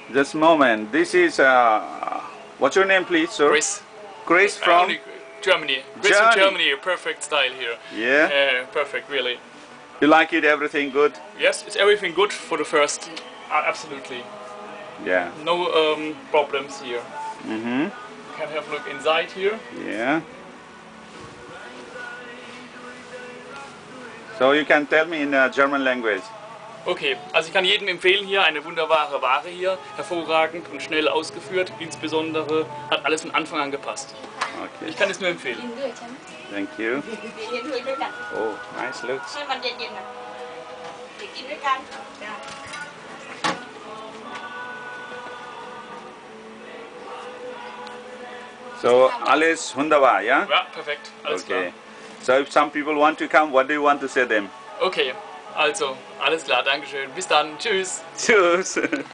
Just a moment. This is what's your name, please, sir? Chris. Chris from Germany. Chris from Germany. Perfect style here. Yeah. Perfect, really. You like it? Everything good? Yes, it's everything good for the first. Absolutely. Yeah. No problems here. Mhm. You can have a look inside here. Yeah. So you can tell me in German language. Okay, also ich kann jedem empfehlen hier, eine wunderbare Ware hier, hervorragend und schnell ausgeführt, insbesondere hat alles von Anfang an gepasst. Okay. Ich kann es nur empfehlen. Thank you. Oh, nice looks. So alles wunderbar, ja? Ja, perfekt, alles Okay. klar. So if some people want to come, what do you want to say them? Okay, also, alles klar, Dankeschön. Bis dann, tschüss. Tschüss.